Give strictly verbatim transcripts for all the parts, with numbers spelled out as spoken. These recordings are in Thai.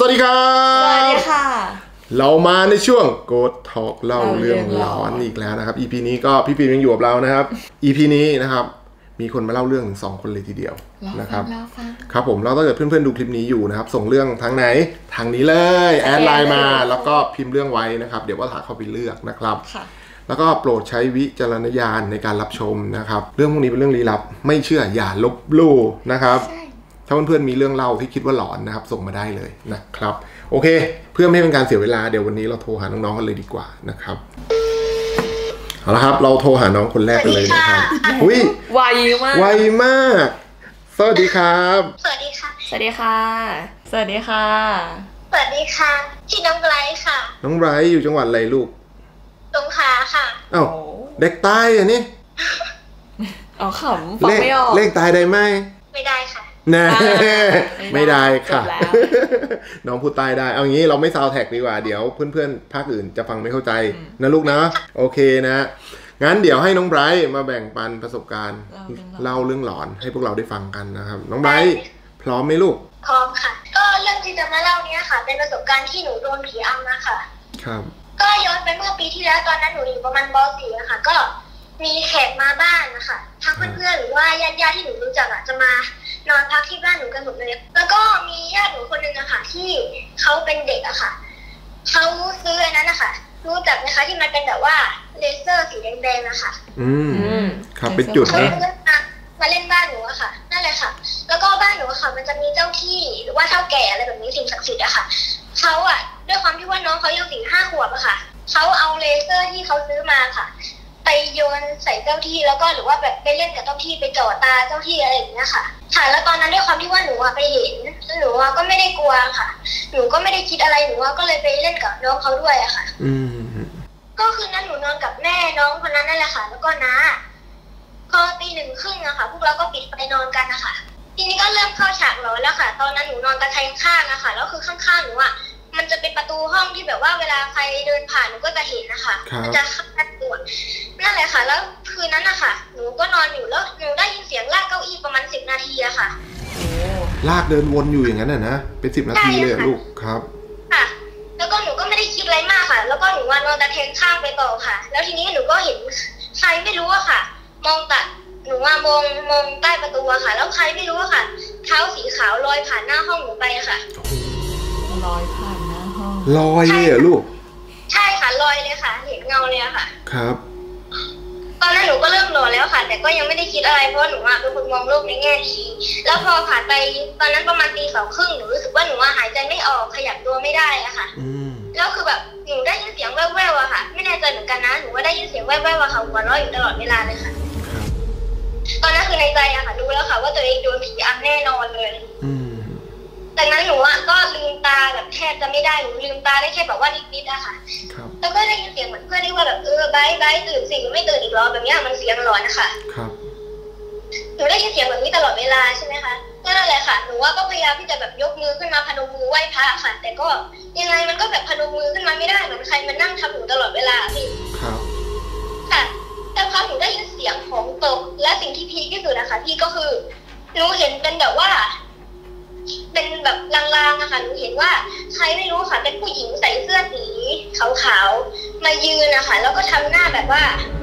วัสดีครับสวัสดีค่ะเรามาในช่วงโกดทอล์กเล่าเรื่องหลอนอีกแล้วนะครับ อี พี นี้ก็พี่ฟิล์มยังอยู่กับเรานะครับ อี พี นี้นะครับมีคนมาเล่าเรื่องถึงสองคนเลยทีเดียวนะครับครับผมแล้วถ้าเกิดเพื่อนๆดูคลิปนี้อยู่นะครับส่งเรื่องทางไหนทางนี้เลยแอดไลน์มาแล้วก็พิมพ์เรื่องไว้นะครับเดี๋ยวว่าถาเข้าไปเลือกนะครับแล้วก็โปรดใช้วิจารณญาณในการรับชมนะครับเรื่องพวกนี้เป็นเรื่องลี้ลับไม่เชื่ออย่าลบหลู่นะครับถ้าเพื่อนๆมีเรื่องเล่าที่คิดว่าหลอนนะครับส่งมาได้เลยนะครับโอเคเพื่อไม่ให้เป็นการเสียเวลาเดี๋ยววันนี้เราโทรหาน้องๆกันเลยดีกว่านะครับเอาละครับเราโทรหาน้องคนแรกกันเลยนะครับอุ้ยไวมากไวมากสวัสดีครับสวัสดีค่ะสวัสดีค่ะสวัสดีค่ะสวัสดีค่ะชื่อน้องไบรท์ค่ะน้องไบรท์อยู่จังหวัดอะไรลูกสงขลาค่ะอ้าวเด็กใต้อะนี่อ๋อขำฟังไม่ออกเลขตายได้ไหมไม่ได้ค่ะแน่ไม่ได้ค่ะน้องพูดใต้ได้เอางี้เราไม่ซาวแท็กดีกว่าเดี๋ยวเพื่อนๆภาคอื่นจะฟังไม่เข้าใจนะลูกนะโอเคนะงั้นเดี๋ยวให้น้องไบรท์มาแบ่งปันประสบการณ์เล่าเรื่องหลอนให้พวกเราได้ฟังกันนะครับน้องไบรท์พร้อมไหมลูกพร้อมค่ะก็เรื่องที่จะมาเล่านี้ค่ะเป็นประสบการณ์ที่หนูโดนผีอำนะคะครับก็ย้อนไปเมื่อปีที่แล้วตอนนั้นหนูอยู่ประมาณป .สี่ อะค่ะก็มีแขกมาบ้านนะคะทั้งเพื่อนๆหรือว่าญาติๆที่หนูรู้จักอะจะมานอนพักที่บ้านหนูกันหมดเลยแล้วก็มีญาติหนูคนนึงอะค่ะที่เขาเป็นเด็กอะค่ะเขาซื้ออันนั้นนะคะรู้จักไหมคะที่มันเป็นแบบว่าเลเซอร์สีแดงๆนะคะอืมครับเป็นจุดนะมาเล่นบ้านหนูอะค่ะนั่นแหละค่ะแล้วก็บ้านหนูอะค่ะมันจะมีเจ้าที่หรือว่าเฒ่าแก่อะไรแบบนี้สิ่งศักดิ์สิทธิ์อะค่ะเขาอะด้วยความที่ว่าน้องเขายังสี่ห้าขวบอะค่ะเขาเอาเลเซอร์ที่เขาซื้อมาค่ะไปโยนใส่เจ้าที่แล้วก็หรือว่าแบบไปเล่นกับเจ้าที่ไปจ่อตาเจ้าที่อะไรอย่างเงี้ยค่ะค่ะแล้วตอนนั้นด้วยความที่ว่าหนูอะไปเห็นหนูก็ไม่ได้กลัวค่ะหนูก็ไม่ได้คิดอะไรหนูก็เลยไปเล่นกับน้องเขาด้วยอะค่ะอืมก็คือนั้นหนูนอนกับแม่น้องคนนั้นนั่นแหละค่ะแล้วก็น้าพอตีหนึ่งครึ่งอะค่ะพวกเราก็ปิดไฟนอนกันนะคะทีนี้ก็เริ่มเข้าฉากหลอนแล้วค่ะตอนนั้นหนูนอนตะแคงข้างอะค่ะแล้วคือข้างๆหนูอะมันจะเป็นประตูห้องที่แบบว่าเวลาใครเดินผ่านหนูก็จะเห็นนะคะมันจะข้างตัวนั่นแหละค่ะแล้วคืนนั้นนะคะหนูก็นอนอยู่แล้วหนูได้ยินเสียงลากเก้าอี้ประมาณสิบนาทีอะค่ะลากเดินวนอยู่อย่างนั้นน่ะนะเป็นสิบนาทีเลยลูกครับค่ะแล้วก็หนูก็ไม่ได้คิดอะไรมากค่ะแล้วก็หนูนอนตะแคงข้างไปต่อค่ะแล้วทีนี้หนูก็เห็นใครไม่รู้อะค่ะมองตัดหนูว่ามองมองใต้ประตูอะค่ะแล้วใครไม่รู้อะค่ะเท้าสีขาวลอยผ่านหน้าห้องหนูไปอะค่ะลอยผ่านหน้าห้องลอยเลยเหรอลูกใช่ค่ะลอยเลยค่ะเห็นเงาเลยอะค่ะครับตอนนั้นหนูก็เริ่มหลอนแล้วค่ะแต่ก็ยังไม่ได้คิดอะไรเพราะหนูอะเป็นคนมองโลกในแง่ดีแล้วพอผ่านไปตอนนั้นประมาณตีสองครึ่งหนูรู้สึกว่าหนูหายใจไม่ออกขยับตัวไม่ได้อะค่ะแล้วคือแบบหนูได้ยินเสียงแว่วๆอะค่ะไม่แน่ใจเหมือนกันนะหนูว่าได้ยินเสียงแว่วๆอะค่ะหัวเราะอยู่ตลอดเวลาเลยค่ะตอนนั้นคือในใจอะค่ะรู้แล้วค่ะว่าตัวเองโดนผีอำแน่นอนเลยจากนั้นหนูอะก็ลืมตาแบบแทบจะไม่ได้หนูลืมตาได้แค่แบบว่านิดๆอะค่ะแล้วก็ได้ยินเสียงเหมือนเพื่อนที่ว่าแบบเออไบร์ทไบร์ทตื่นสิไม่ตื่นอีกหรอแบบนี้มันเสียงหลอนนะคะครับหนูได้ยินเสียงแบบนี้ตลอดเวลาใช่ไหมคะก็นั่นแหละค่ะหนูว่าก็พยายามที่จะแบบยกมือขึ้นมาพนมมือไหว้พระค่ะแต่ก็ยังไงมันก็แบบพนมมือขึ้นมาไม่ได้เหมือนใครมันนั่งทำหนูตลอดเวลาพี่ครับค่ะแต่พอหนูได้ยินเสียงของตกและสิ่งที่พีคที่สุดนะคะพี่ก็คือหนูเห็นเป็นแบบว่าเป็นแบบลางๆอะค่ะหนูเห็นว่าใครไม่รู้ค่ะเป็นผู้หญิงใส่เสื้อสีขาวๆมายืนนะคะแล้วก็ทำหน้าแบบว่า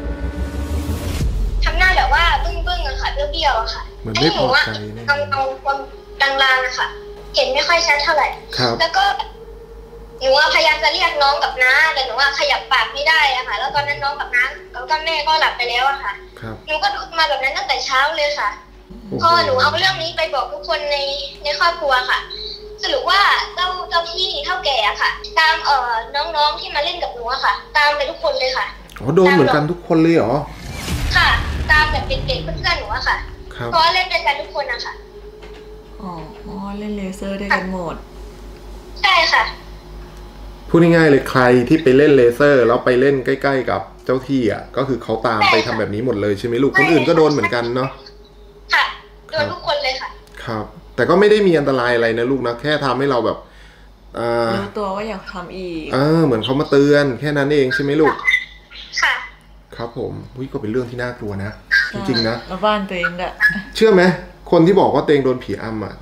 ทำหน้าแบบว่าบึ้งๆอะค่ะเบี้ยวๆอะค่ะเหมือนไม่พอใจเงาเงาความลางๆอะค่ะเห็นไม่ค่อยชัดเท่าไหร่แล้วก็หนูว่าพยายามจะเรียกน้องกับน้าแต่หนูว่าขยับปากไม่ได้อะค่ะแล้วตอนนั้นน้องกับน้าแล้วก็แม่ก็หลับไปแล้วอะค่ะหนูก็ดูมาแบบนั้นตั้งแต่เช้าเลยค่ะพอหนูเอาเรื่องนี้ไปบอกทุกคนในในครอบครัวค่ะสรุปว่าเจ้าเจ้าที่เท่าแก่ค่ะตามเอ่อน้องๆที่มาเล่นกับหนูอะค่ะตามไปทุกคนเลยค่ะอ๋อโดนเหมือนกันทุกคนเลยเหรอค่ะตามแบบเด็กๆเพื่อนๆหนูอะค่ะเพราะเล่นด้วยกันทุกคนอะค่ะอ๋อเล่นเลเซอร์ด้วยกันหมดใช่ค่ะพูดง่ายๆเลยใครที่ไปเล่นเลเซอร์แล้วไปเล่นใกล้ๆกับเจ้าที่อ่ะก็คือเขาตามไปทำแบบนี้หมดเลยใช่ไหมลูกคนอื่นก็โดนเหมือนกันเนาะค่ะโดนทุกคนเลยค่ะครับแต่ก็ไม่ได้มีอันตรายอะไรนะลูกนะแค่ทำให้เราแบบรู้ตัวว่าอยากทำอีกเออเหมือนเขามาเตือนแค่นั้นเองใช่ไหมลูกค่ะครับผมวิก็เป็นเรื่องที่น่ากลัวนะจริงๆนะแล้วบ้านตัวเองอะเชื่อไหมคนที่บอกว่าตัวเองโดนผีอำอ่ะ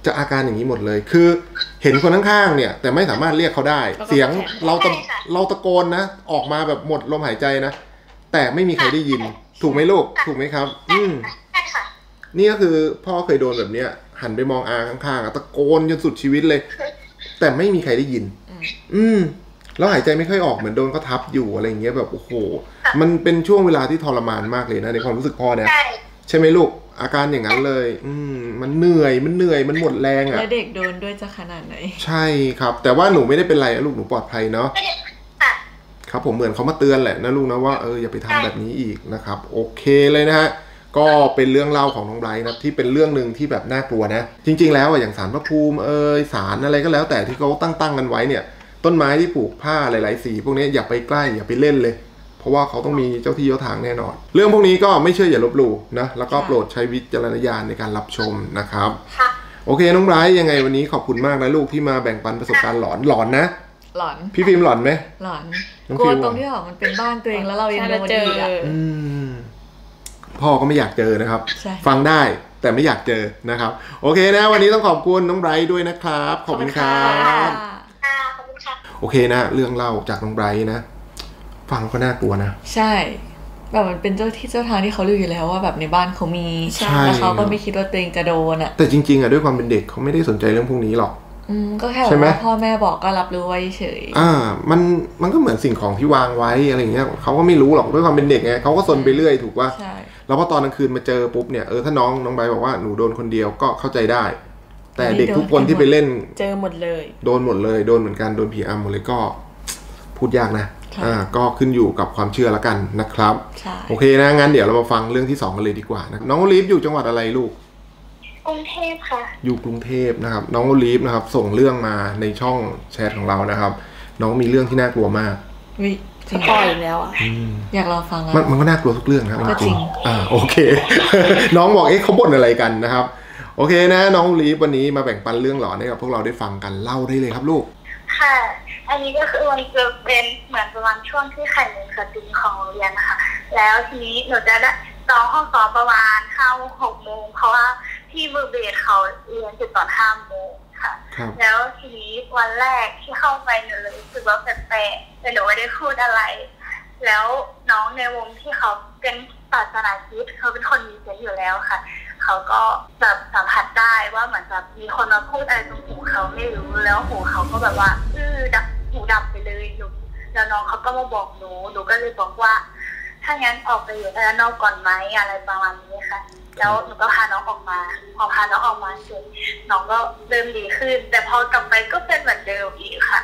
จะอาการอย่างนี้หมดเลยคือเห็นคนข้างๆเนี่ยแต่ไม่สามารถเรียกเขาได้เสียงเราตะเราตะโกนนะออกมาแบบหมดลมหายใจนะแต่ไม่มีใครได้ยินถูกไหมลูกถูกไหมครับอืมนี่ก็คือพ่อเคยโดนแบบเนี้ยหันไปมองอาข้างๆตะโกนจนสุดชีวิตเลยแต่ไม่มีใครได้ยินอืมแล้วหายใจไม่ค่อยออกเหมือนโดนเขาทับอยู่อะไรอย่างเงี้ยแบบโอ้โหมันเป็นช่วงเวลาที่ทรมานมากเลยนะในความรู้สึกพ่อเนี่ยใช่ไหมลูกอาการอย่างนั้นเลยอืมมันเหนื่อยมันเหนื่อยมันหมดแรงอ่ะแล้วเด็กโดนด้วยจะขนาดไหนใช่ครับแต่ว่าหนูไม่ได้เป็นไรลูกหนูปลอดภัยเนาะครับผมเหมือนเขามาเตือนแหละนะลูกนะว่าเอออย่าไปทำแบบนี้อีกนะครับโอเคเลยนะฮะก็เป็นเรื่องเล่าของน้องไบรท์นะที่เป็นเรื่องหนึ่งที่แบบน่ากลัวนะจริงๆแล้วอย่างศาลพระภูมิเอ่ยศาลอะไรก็แล้วแต่ที่เขาตั้งตั้งกันไว้เนี่ยต้นไม้ที่ปลูกผ้าหลายๆสีพวกนี้อย่าไปใกล้อย่าไปเล่นเลยเพราะว่าเขาต้องมีเจ้าที่เจ้าทางแน่นอนเรื่องพวกนี้ก็ไม่เชื่ออย่าลบหลู่นะแล้วก็โปรดใช้วิจารณญาณในการรับชมนะครับโอเคน้องไบรท์ยังไงวันนี้ขอบคุณมากนะลูกที่มาแบ่งปันประสบการณ์หลอนหลอนนะหลอนพี่ฟิล์มหลอนไหมหลอนกลัวตรงที่แบบมันเป็นบ้านตัวเองแล้วเรายังโดนอีกอ่ะพ่อก็ไม่อยากเจอนะครับฟังได้แต่ไม่อยากเจอนะครับโอเคนะวันนี้ต้องขอบคุณน้องไบรท์ด้วยนะครับขอบคุณครับโอเคนะเรื่องเล่าจากน้องไบรท์นะฟังก็น่ากลัวนะใช่แบบมันเป็นเจ้าที่เจ้าทางที่เขารู้อยู่แล้วว่าแบบในบ้านเขามีแล้วเขาก็ไม่คิดว่าตัวเองจะโดนอ่ะแต่จริงๆอ่ะด้วยความเป็นเด็กเขาไม่ได้สนใจเรื่องพวกนี้หรอกอืมก็แค่ว่าพ่อแม่บอกก็รับรู้ไว้เฉยอ่ามันมันก็เหมือนสิ่งของที่วางไว้อะไรอย่างเงี้ยเขาก็ไม่รู้หรอกด้วยความเป็นเด็กไงเขาก็ซนไปเรื่อยถูกป่ะใช่แล้วพอตอนกลางคืนมาเจอปุ๊บเนี่ยเออถ้าน้องน้องไบร์บอกว่าหนูโดนคนเดียวก็เข้าใจได้แต่เด็กทุกคนที่ไปเล่นเจอหมดเลยโดนหมดเลยโดนเหมือนกันโดนผีอำหมดเลยก็พูดยากนะอ่าก็ขึ้นอยู่กับความเชื่อแล้วกันนะครับโอเคนะงั้นเดี๋ยวเรามาฟังเรื่องที่สองกันเลยดีกว่านะน้องโอลีฟอยู่จังหวัดอะไรลูกกรุงเทพค่ะอยู่กรุงเทพนะครับน้องโอลีฟนะครับส่งเรื่องมาในช่องแชทของเรานะครับน้องมีเรื่องที่น่ากลัวมากวิจริงปล่อยแล้วอ่ะอยากรอฟังแล้วมันมันก็น่ากลัวทุกเรื่องนะครับจริงอ่าโอเค น้องบอกเอ๊ะเขาบ่นอะไรกันนะครับโอเคนะน้องโอลีฟวันนี้มาแบ่งปันเรื่องหลอนให้กับพวกเราได้ฟังกันเล่าได้เลยครับลูกค่ะอันนี้ก็คือมันจะเป็นเหมือนประมาณช่วงที่ไข่มุกสติงของโรงเรียนนะคะแล้วทีนี้หนูจะได้ซ้อมห้องซ้อมประมาณเข้าหกโมงเพราะว่าที่มือเบสเขาเรียนจุดตอนห้าโมงค่ะแล้วทีนี้วันแรกที่เข้าไปหนูเลยรู้สึกว่าแปลกๆแต่หนูไม่ได้พูดอะไรแล้วน้องในวงที่เขาเป็นศาสนาคริสต์เขาเป็นคนมีเซนส์อยู่แล้วค่ะเขาก็แบบสัมผัสได้ว่าเหมือนแบบมีคนมาพูดอะไรตรงหูเขาไม่รู้แล้วหูเขาก็แบบว่าอื้อดับหูดับไปเลยหนูแล้วน้องเขาก็มาบอกหนูหนูก็เลยบอกว่าถ้างั้นออกไปอยู่ด้านนอกก่อนไหมอะไรประมาณนี้ค่ะแล้วหนูก็พาน้องออกมาพอพาน้องออกมาเสร็จน้องก็เริ่มดีขึ้นแต่พอกลับไปก็เป็นเหมือนเดิมอีกค่ะ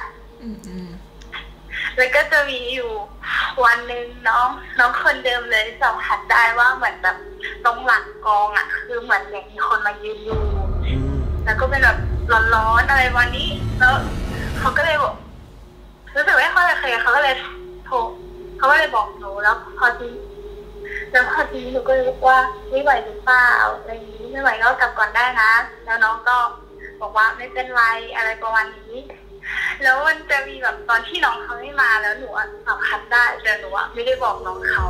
แล้วก็จะมีอยู่วันหนึ่งน้องน้องคนเดิมเลยสัมผัสได้ว่าเหมือนแบบตรงหลังกองอ่ะคือเหมือนอย่างมีคนมายืนอยู่แล้วก็เป็นแบบร้อนๆอะไรวันนี้แล้วเขาก็เลยบอกรู้สึกว่าเขาจะเคยเขาก็เลยโทรเขาก็เลยบอกหนูแล้วพอทีแล้วพอทีหนูก็เลยบอกว่าไม่ไหวหรือเปล่าอะไรอย่างนี้ไม่ไหวก็กลับก่อนได้นะแล้วน้องก็บอกว่าไม่เป็นไรอะไรประมาณนี้แล้วมันจะมีแบบตอนที่น้องเขาไม่มาแล้วหนูสัมผัสได้แต่หนูไม่ได้บอกน้องเขา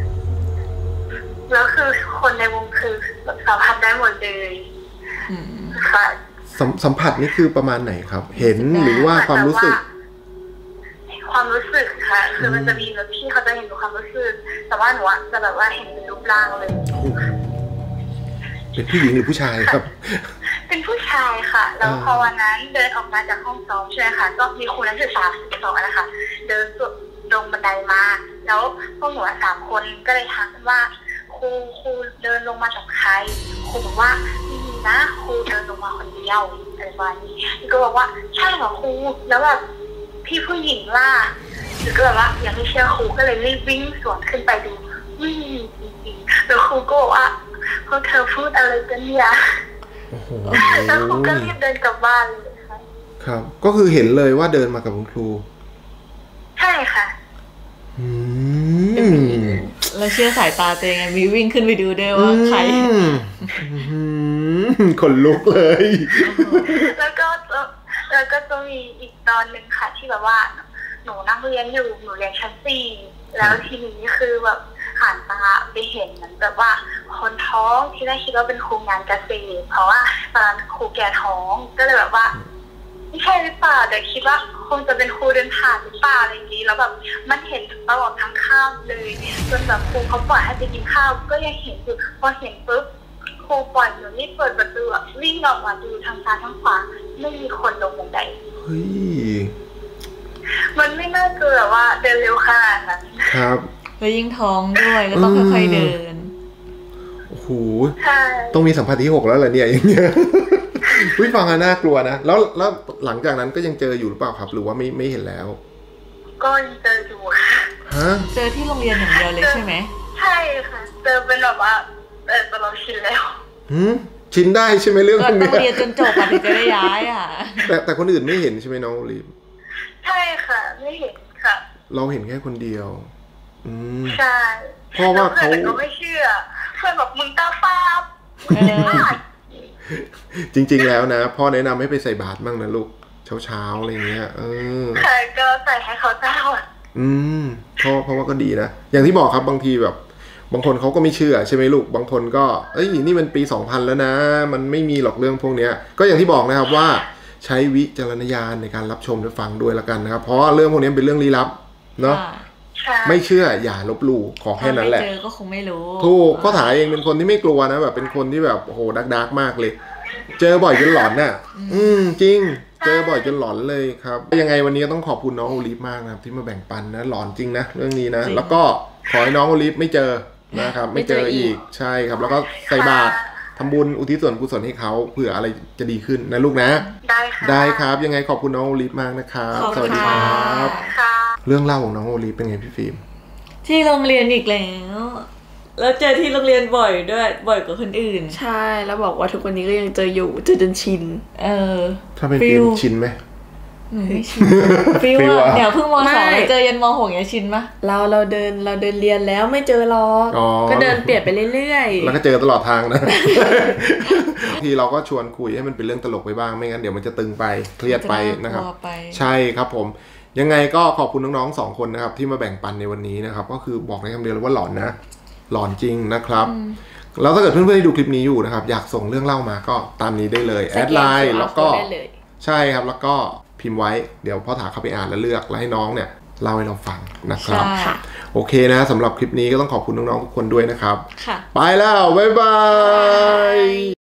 แล้วคือคนในวงคือสัมผัสได้หมดเลยค่ะสัมผัสนี่คือประมาณไหนครับเห็นหรือว่าความรู้สึกความรู้สึกค่ะคือมันจะมีแบบพี่เขาจะเห็นดูความรู้สึกแต่ว่าหนูจะแบบว่าเห็นเป็นรูปร่างเลยเป็นผู้หญิงหรือผู้ชายครับเป็นผู้ชายค่ะแล้วพอวันนั้นเดินออกมาจากห้องซ้อมใช่ไหมคะก็มีครูนักศึกษาสิบสองนะคะเดินลงบันไดมาแล้วพวกหนูสามคนก็เลยทักกันว่าครูครูเดินลงมาจากใครครูบอกว่าไม่มีนะครูเดินลงมาคนเดียวอะไรประมาณนี้ก็บอกว่าใช่เหรอครูแล้วแบบพี่ผู้หญิงล่ะหรือก็แบบว่ายังไม่เชื่อครูก็เลยรีบวิ่งสวนขึ้นไปดูไม่มีจริงๆแล้วครูก็บอกว่าพวกเธอพูดอะไรกันเนี่ยแล้วครูก็รีบเดินกลับบ้านเลยค่ะครับก็คือเห็นเลยว่าเดินมากับคุณครูใช่ค่ะอืมแล้วเชื่อสายตาตัวเองไงมีวิ่งขึ้นไปดูด้วยว่าใครขนลุกเลยแล้วก็แล้วก็จะมีอีกตอนหนึ่งค่ะที่แบบว่าหนูนั่งเรียนอยู่หนูเรียนชั้นสี่แล้วทีนี้คือแบบผ่านตาไปเห็นเหมือนแบบว่าคนท้องที่แรกคิดว่าเป็นครูงานเกษตรเพราะว่าตอนนั้นครูแก่ท้องก็เลยแบบว่าไม่ใช่หรือเปล่าแต่คิดว่าคงจะเป็นครูเดินผ่านหรือเปล่าอะไรอย่างนี้แล้วแบบมันเห็นตลอดทั้งข้าวเลยจนแบบครูเขาปล่อยให้ไปกินข้าวก็ยังเห็นอยู่พอเห็นปุ๊บครูปล่อยหนูรีบเปิดประตูวิ่งออกมาดูทางซ้ายทางขวาไม่มีคนลงบันไดเฮ้ยมันไม่น่าเกลือว่าเดินเร็วขนาดนั้นครับแล้วยิ่งท้องด้วยแล้วต้องค่อยๆเดินโอ้โหต้องมีสัมผัสที่หกแล้วเหรอเนี่ยอย่างเงี้ยวิฟังน่ากลัวนะแล้วแล้วหลังจากนั้นก็ยังเจออยู่หรือเปล่าครับหรือว่าไม่ไม่เห็นแล้วก็ยังเจออยู่ฮะเจอที่โรงเรียนอย่างเดียวเลยใช่ไหมใช่ค่ะเจอเป็นแบบว่าเออเราชินแล้วหืมชินได้ใช่ไหมเรื่องนี้ก็ต้องเรียนจนจบอ่ะถึงจะได้ย้ายอ่ะแต่แต่คนอื่นไม่เห็นใช่ไหมน้องลีมใช่ค่ะไม่เห็นค่ะเราเห็นแค่คนเดียวอืมใช่เพราะว่าเขาก็ไม่เชื่อเพื่อนบอกมึงตาป้าจริงๆแล้วนะพ่อแนะนำให้ไปใส่บาตรบ้างนะลูกเช้าๆอะไรเงี้ยเออใช่ก็ใส่ให้เขาเจ้าอ่ะอืมเพราะเพราะว่าก็ดีนะอย่างที่บอกครับบางทีแบบบางคนเขาก็ไม่เชื่อใช่ไหมลูกบางคนก็เอ้ยนี่มันปีสองพันแล้วนะมันไม่มีหรอกเรื่องพวกเนี้ยก็อย่างที่บอกนะครับว่าใช้วิจารณญาณในการรับชมและฟังด้วยละกันนะครับเพราะเรื่องพวกนี้เป็นเรื่องลี้ลับเนาะไม่เชื่ออย่าลบหลู่ขอแค่นั้นแหละไม่เจอก็คงไม่รู้ถูกพ่อถาเองเป็นคนที่ไม่กลัวนะแบบเป็นคนที่แบบโอ้โหดักดักมากเลยเจอบ่อยจนหลอนน่ะอืมจริงเจอบ่อยจนหลอนเลยครับยังไงวันนี้ก็ต้องขอบคุณน้องโอลิฟมากนะครับที่มาแบ่งปันนะหลอนจริงนะเรื่องนี้นะแล้วก็ขอให้น้องโอลิฟไม่เจอนะครับไม่เจออีกใช่ครับแล้วก็ใส่บาตรทำบุญอุทิศส่วนกุศลให้เขาเผื่ออะไรจะดีขึ้นนะลูกนะได้ค่ะได้ครับยังไงขอบคุณน้องโอลิฟมากนะครับสวัสดีครับเรื่องเล่าของน้องโอลิฟเป็นไงพี่ฟิล์มที่โรงเรียนอีกแล้วแล้วเจอที่โรงเรียนบ่อยด้วยบ่อยกว่าคนอื่นใช่แล้วบอกว่าทุกวันนี้ก็ยังเจออยู่เจอจนชินเออถ้าเป็นฟิล์มชินไหมไม่ชินฟิลอะเดี๋ยวเพิ่งม.สองเจอยันม.หกเนี่ยชินปะเราเราเดินเราเดินเรียนแล้วไม่เจอหรอกก็เดินเปลี่ยนไปเรื่อยๆแล้วก็เจอตลอดทางนะทีเราก็ชวนคุยให้มันเป็นเรื่องตลกไปบ้างไม่งั้นเดี๋ยวมันจะตึงไปเครียดไปนะครับใช่ครับผมยังไงก็ขอบคุณน้องๆสองคนนะครับที่มาแบ่งปันในวันนี้นะครับก็คือบอกในคำเดียวเลยว่าหลอนนะหลอนจริงนะครับแล้วถ้าเกิดเพื่อนๆที่ดูคลิปนี้อยู่นะครับอยากส่งเรื่องเล่ามาก็ตามนี้ได้เลยแอดไลน์แล้วก็ใช่ครับแล้วก็พิมพ์ไว้เดี๋ยวพ่อถาเข้าไปอ่านแล้วเลือกแล้วให้น้องเนี่ยเล่าให้เราฟังนะครับโอเคนะสำหรับคลิปนี้ก็ต้องขอบคุณน้องๆทุกคนด้วยนะครับไปแล้วบ๊ายบาย